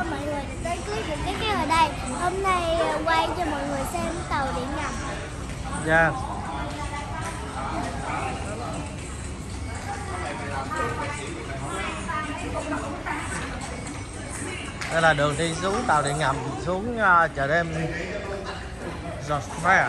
ơn mọi người đã tới clip của cái ở đây. Hôm nay quay cho mọi người xem tàu điện ngầm. Dạ. Đây là đường đi xuống tàu điện ngầm xuống chợ đêm George Fair.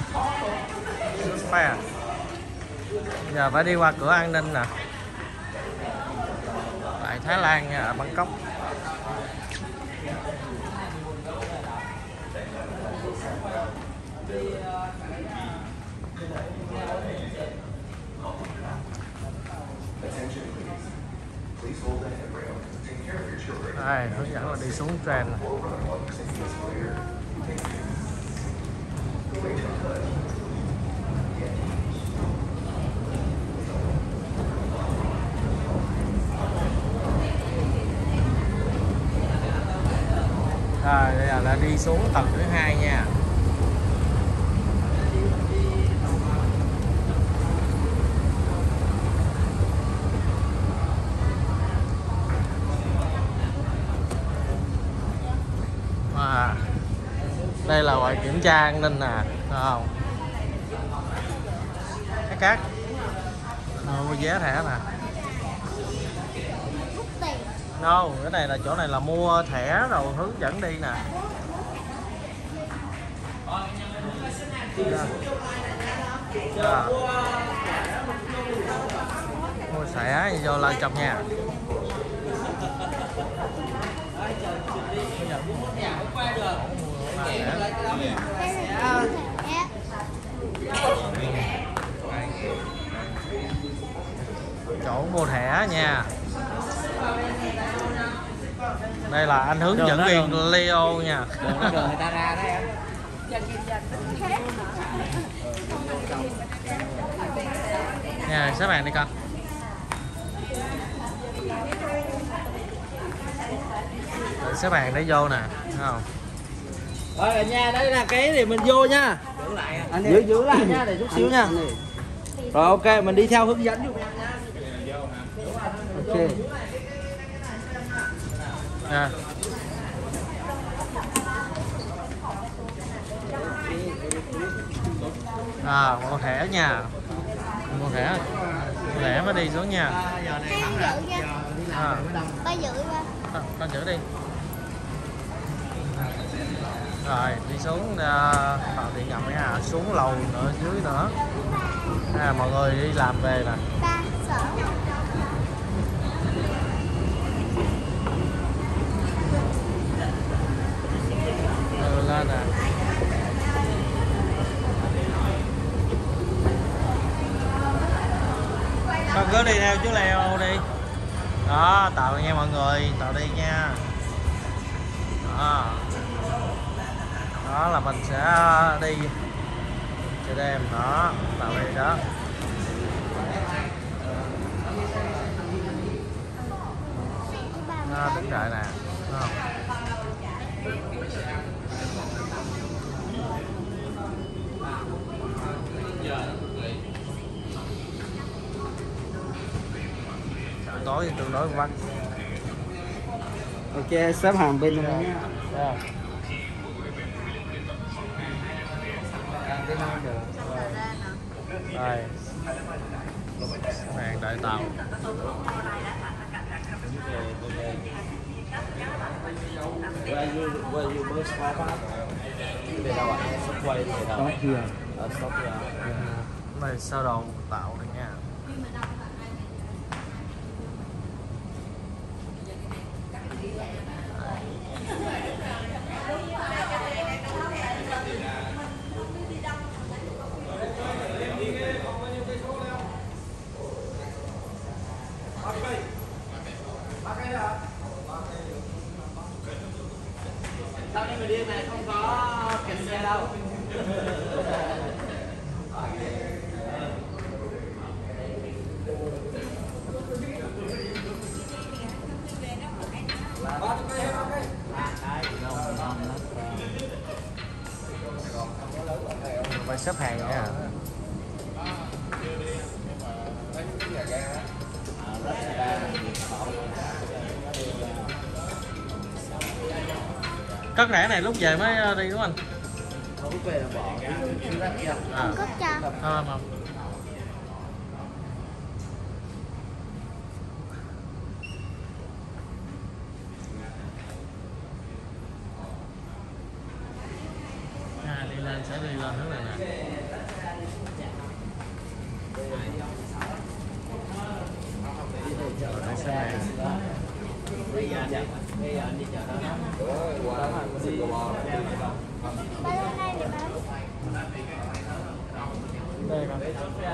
Giờ phải đi qua cửa an ninh nè, tại Thái Lan nha, ở Bangkok. Đây, hướng dẫn là đi xuống train này. Đây là đi xuống tầng thứ 2 nha. Đây là ngoài kiểm tra an ninh nè, thấy không? Cái cát mua vé thẻ nè. No, cái này là chỗ này là mua thẻ rồi hướng dẫn đi nè. Mua thẻ vô lên trong nha. Chỗ mua thẻ nha. Đây là anh hướng dẫn viên Leo nha. Đường người ta ra đó em. Nha, xếp hàng đi con. Để xếp hàng để vô nè, thấy không? Rồi nha, đây là cái để mình vô nha. Giữ lại nha, để chút xíu nha. Rồi ok, mình đi theo hướng dẫn giúp em nha. Ok. Nha. Mua thẻ nha. Mua thẻ mới đi xuống nha. Ba giữ ra. Con giữ đi. Rồi đi xuống tàu điện ngầm nha, xuống lầu nữa dưới nữa. Mọi người đi làm về nè. Ba sợ. Lên nè. Con cứ đi theo chú Leo đi. Đó, tàu nha mọi người, tàu đi nha. Đó là mình sẽ đi chợ đêm đó, tàu đi đó. Đứng đợi nè. Tối thì tương đối vắng. Ok, xếp hàng bên này nha. Đây. Hàng đợi tàu. Where you most fly back? Về đâu ạ? Subway về đâu? Stop here. Stop here. Này sơ đồ tạo này nha. Sau đây mình đi này không có kẹt xe đâu. Phải xếp hàng nha. Cất rẻ này lúc về mới đi đúng không anh? Không về là bỏ cái rác kia. Không cất cho. Không. Đi lên sẽ đi lên hướng này nè. Tại xe này. Bây giờ anh đi chợ đó. Bao lâu nay thì bán? Đây con.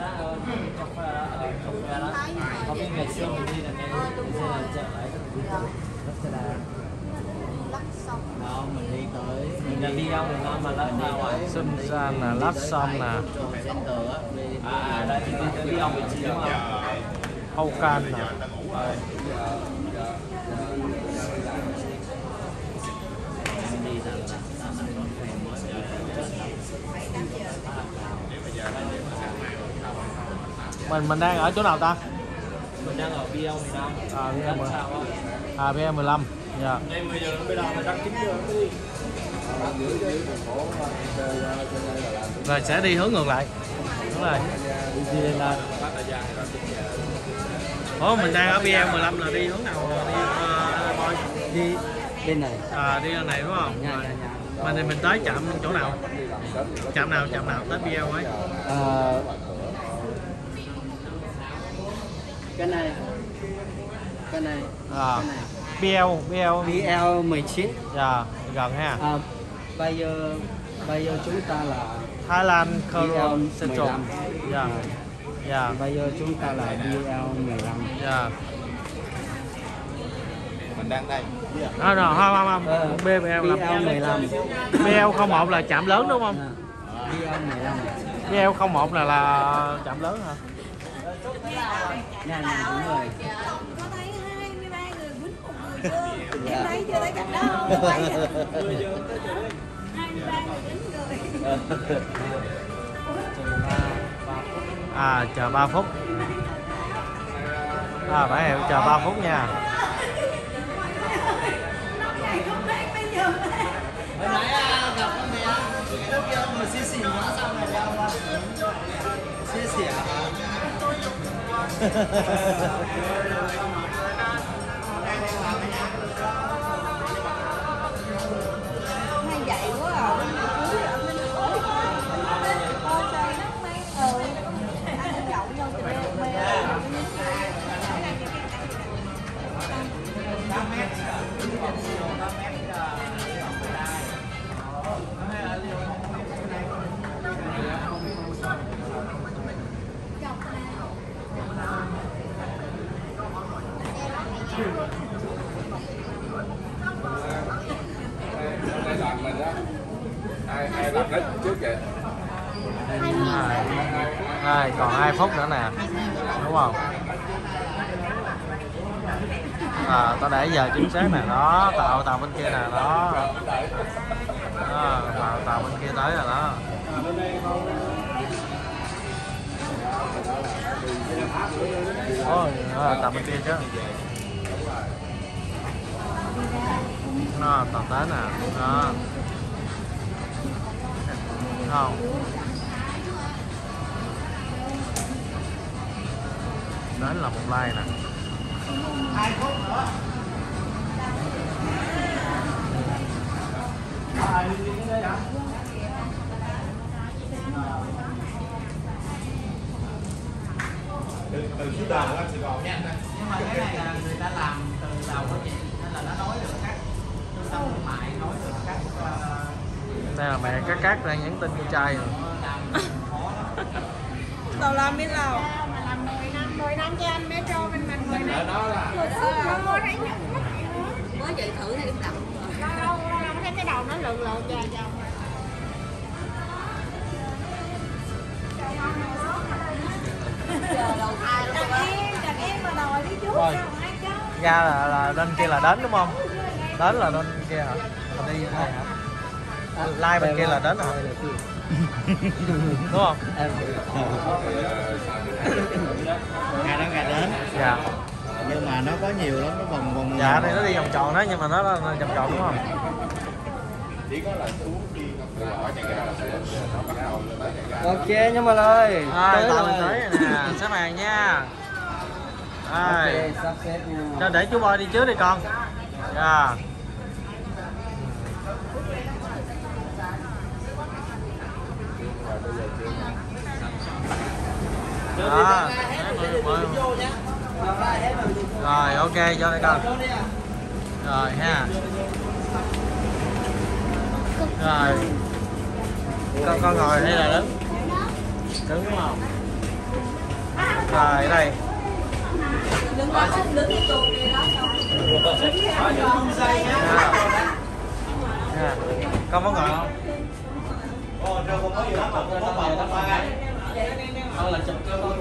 Không biết ngày xưa mình đi là ngày là chợ lại đó, mình đi tới mình đi đâu mình nói mà lát nào ấy Xuân Gian là lát xong nè. Đây thì đi tới ông vị trí đúng không? Âu Can nè. Mình đang ở chỗ nào ta? Mình đang ở BL15. BL15. Dạ. Ngay 10 giờ bây giờ mình đang 9 giờ đi. Rồi sẽ đi hướng ngược lại. Đúng rồi. Đi lên là Ủa mình đang ở BL15 là đi hướng nào? đi bên này. Đi lên này đúng không? Nhà. Mình thì mình tới chạm chỗ nào? Chạm nào tới BL ấy? Cái này. BL19. Dạ, gần ha. Bây giờ chúng ta là Thái Lan Coral Central. Dạ. Dạ. Bây giờ chúng ta là BL15. Dạ. Mình đang đây. Không. BL15. BL01 là chạm lớn đúng không? BL01 là chạm lớn hả? Nhà này đúng rồi. Có thấy 23 người quýnh một người chưa? Em thấy chưa thấy cảnh đó không? 23 người quýnh người. Chờ 3 phút. Phải hiểu chờ 3 phút nha. Hồi nãy gặp con bé lúc kia mà xì nó xong rồi ra qua xì Hay vậy quá à. Ăn nhậu nhau thì Ai đặt hết trước vậy? Còn 2 phút nữa nè. Đúng không? Tao để giờ chính xác nè. Đó, tàu bên kia nè. Đó. Tàu bên kia tới rồi đó. Ôi, tàu bên kia chứ. Tàu tới nè. Đó. Không. Đến là một like nè. 2 phút nữa. Từ phía đầu qua Sài Gòn nha. Nhưng mà cái này là người ta làm từ đầu của chị nên là nó nói được các trung tâm thương mại, nói được các Đây là mẹ cắt ra nhắn tin cho trai rồi. tao làm biết đâu. Mà làm 10 năm cho anh Metro bên mình 10 năm. Đó là Nó thấy nhận Mới chạy thử thì cũng đậm. lâu thấy cái đầu nó lượn dài. Chặt em mà đòi đi trước Rồi. sao ai cho. Ra là bên kia là đến đúng không? Đến là bên kia hả? Mình đi đây hả? Like bên kia là đến hả? Đúng không? ngày đến. Dạ. Nhưng mà nó có nhiều lắm, nó vòng Dạ thì nó đi vòng tròn đó, nhưng mà nó vòng tròn đúng không? chỉ có là xuống khi ở nhà ga là nó bắt đầu tới nhà ga. Ok nhưng mà ơi. Rồi tàu mình tới rồi nè, xếp hàng nha. Rồi. Ok, sắp xếp nha. Cho để chú Boy đi trước đi con. Dạ. Đó, rồi ok cho đây con. Rồi ha. Rồi. Con ngồi đây là đứng. Đứng đúng không? Rồi ở đây. Con có ngồi không? Con là chụp cho con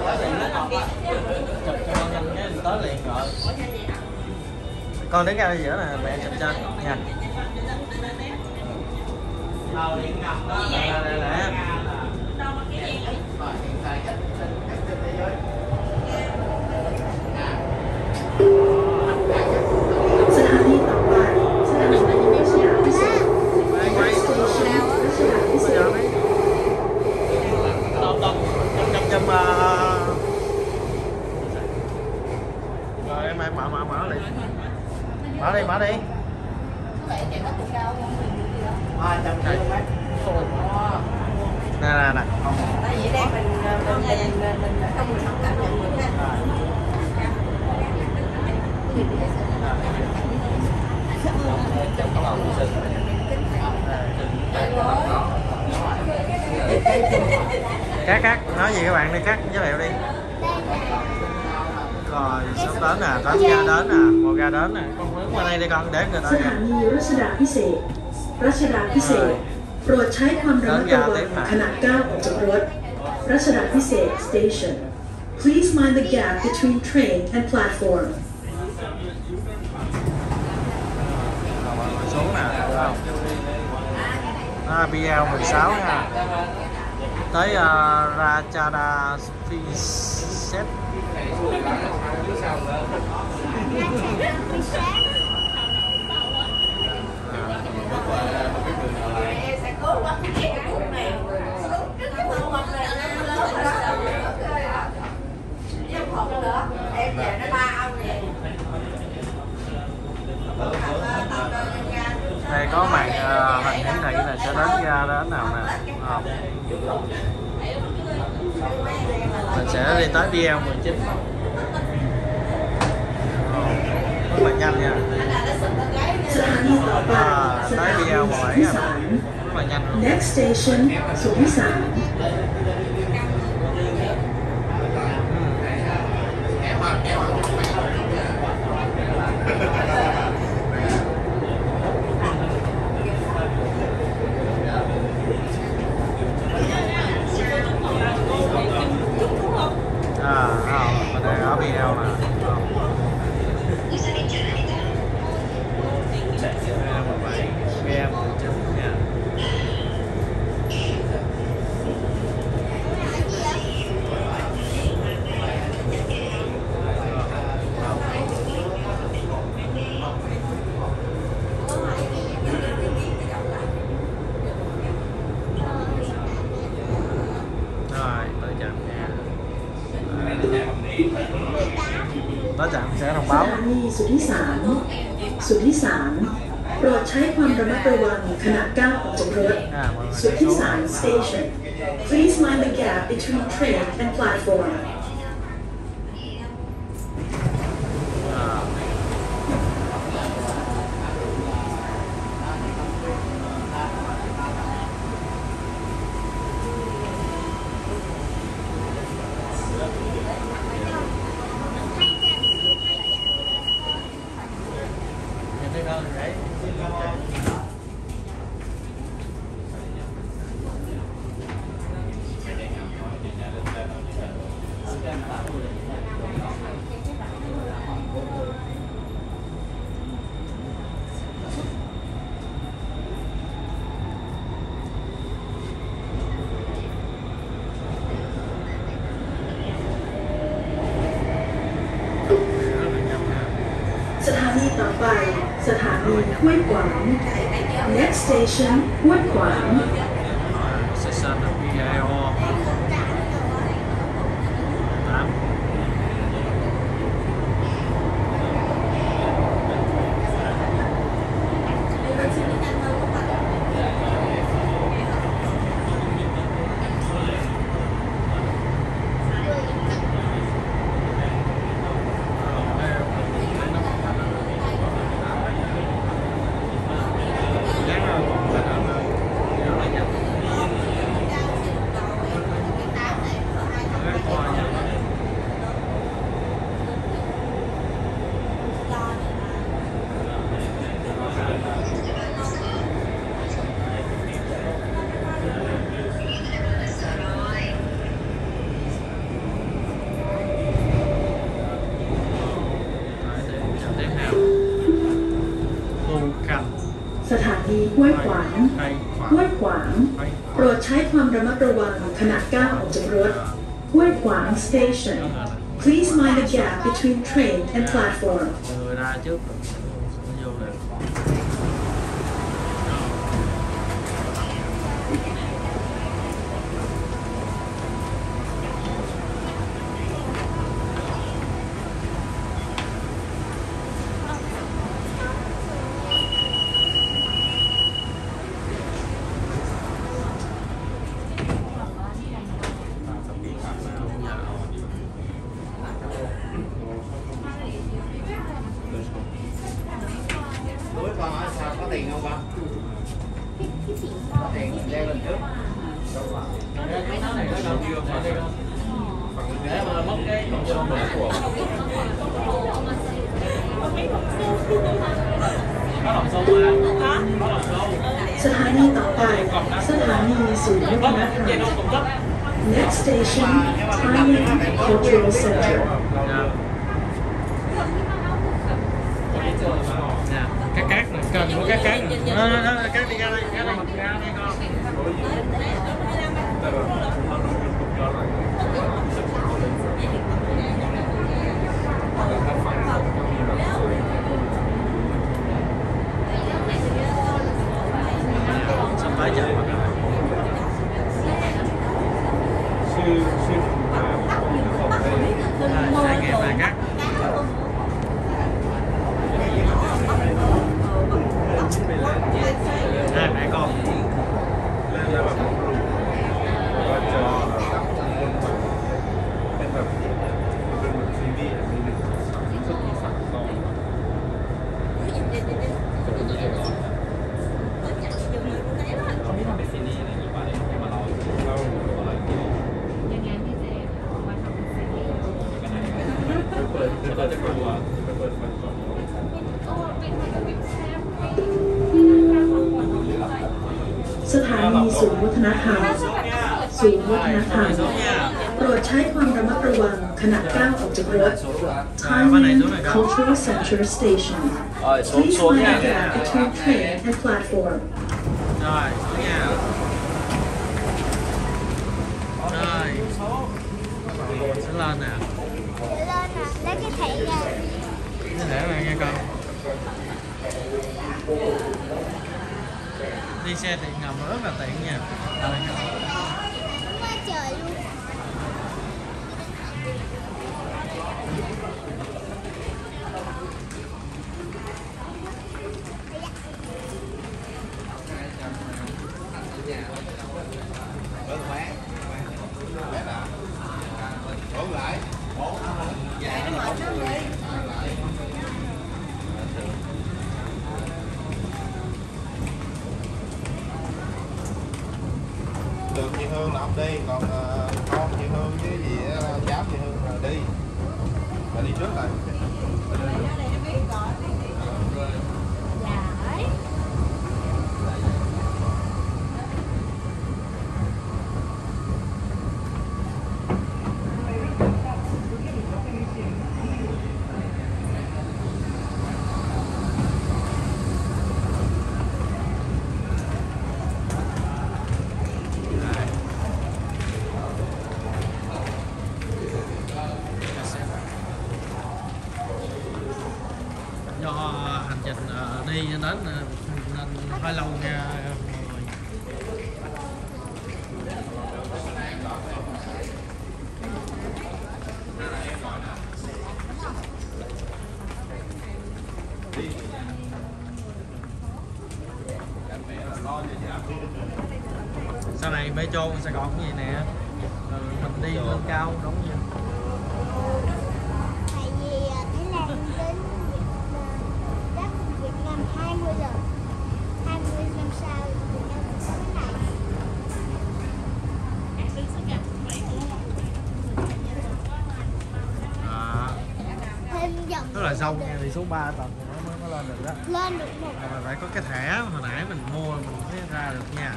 chụp cho con nhanh cái tới liền rồi. Con đứng ra giữa nè, mẹ chụp cho nha. Nè. Rồi em mở đi. Mở đi. Nè. Tại vì đây mình không cảm nhận được ha. Cắt nói gì các bạn đi, cắt giới thiệu đi. Rồi sắp đến nè, đến ga đến nè, một ga đến nè, con hướng qua đây đi con để người ta สถานีรัชดาพิเศษกรัชดาพิเศษกโปรดใช้ความระมัดระวังขณะก้าวออกจากรถรัชดาพิเศษ station please mind the gap between train and platform xuống nè, BL16 nha, tới Rajada Fiset. Em sẽ cố bắt cái khúc này xuống cái thân mập này nó lớn rồi đó. Với hộp nữa, em về nó 3 ông vậy. Đây có màn hình hiển thị là sẽ đến ga đến nào nè, không? Mình sẽ đi tới BL19. Rất là nhanh nha. สถานีต่อไปสถานีสุทธิสาร Rất là nhanh luôn. next station สุทธิสาร Mình đang ở BL mà. BL19 nha. Rồi, tới chạm nha. Tới chạm sẽ thông ส báo. ถานีสุทธิสารสุทธิสารโปรดใช้ความระมัดระวังขณะก้าวออกจากรถ Mọi người สุท sẽ ธิ xuống. สาร station please mind the gap between train and platform À. Nhìn thấy con đấy. สถานีต่อไปสถานีห้วยขวาง Next station ห้วยขวาง Station là PIO 8. Cành สถานีห้วยขวาง Cây ห้วยขวาง โปรดใช้ความระมัดระวังขณะก้าวออกจากรถห้วยขวาง Station Please mind the gap between train and platform Người ra trước rồi nó vô được. Đối con hỏi sao có tiền không con? Có tiền leo lên trước. Cái nó này nó đâu chưa phải đây đâu. Để mà mất cái con số của có đồng xu mà. Có đồng xu. สถานีต่อไปสถานีศูนย์วัฒนธรรม Next station Thailand Cultural Center Nè, cái cát này, cần của cái cát này. Nó cát đi ra đây, cái này mình ra đây con. Sắp tới giờ mà. Trải nghiệm là cát. Đây mẹ con. Lên làแบบก็จะเป็นแบบเป็นแบบซีรีส์มีหนึ่งสุดที่3 ตอนเขาไม่ทำเป็นซีรีส์อะไรอย่างนี้ป่ะเนี่ยมาเล่าอะไรยังไงพี่เจออกมาทำเป็นซีรีส์เปิดเราจะกลัวจะเปิดมันก่อนก็เป็นมันจะเป็นแซ่บที่นั่งการพักผ่อนของเราสถานีศูนย์วัฒนธรรมศูนย์วัฒนธรรม โปรดใช้ความระมัดระวังขณะก้าวออกจากรถ Thailand Cultural Center Station Please mind the gap between train and platform Rồi, xuống nha. Rồi. Sẽ lên nè. Lên nè, lấy cái thẻ ra. Cái thẻ này nghe con. Đi xe điện ngầm rất là tiện nha. Rồi. Quá trời luôn. Được chị Hương là ông đi, còn con chị Hương với gì cháu chị Hương là đi. Là đi trước rồi. do hành trình đi đến nên hơi lâu nha mọi người. Sau này Metro Sài Gòn cũng vậy nè, mình đi lên cao đúng như Tại vì Thái Lan đến đất Việt Nam 20 giờ, 20 năm sau Việt Nam có cái này. Thêm dòng rất là sâu nha, đi xuống 3 tầng mới lên được đó. lên được một Mà phải có cái thẻ hồi nãy mình mua mình mới ra được nha.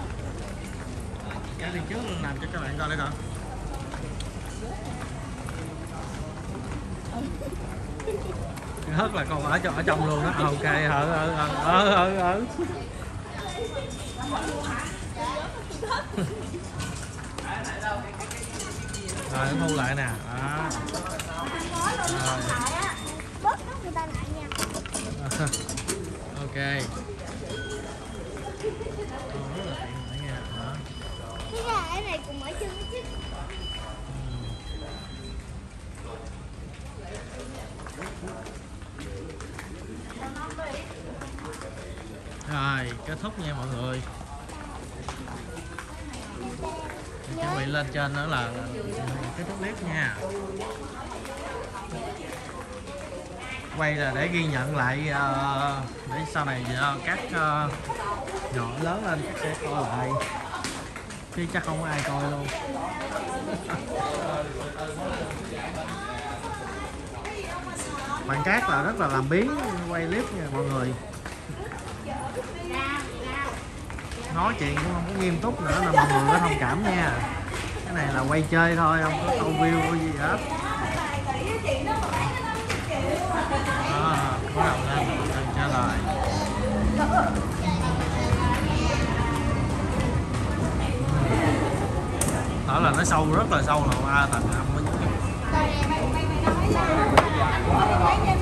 Cái đi trước làm cho các bạn coi đấy coi. Hất là con ở trong luôn đó. Ok rồi thu lại nè đó. Rồi. bớt nó người ta lại nha. Ok. Rất là tiện lợi nha. Đó. Cái gà này cũng ở chân chứ. Rồi kết thúc nha mọi người. Chuẩn bị lên trên nữa là kết thúc clip nha. Quay là để ghi nhận lại để sau này các nhỏ lớn lên các sẽ coi lại chứ chắc không có ai coi luôn. Bạn Cát là rất là làm biếng quay clip nha mọi người, nói chuyện cũng không có nghiêm túc nữa là mọi người có thông cảm nha. Cái này là quay chơi thôi, không có câu view cái gì hết. Bắt đầu lên trả lời. Đó là nó sâu, rất là sâu, là 3 tầng 5 mới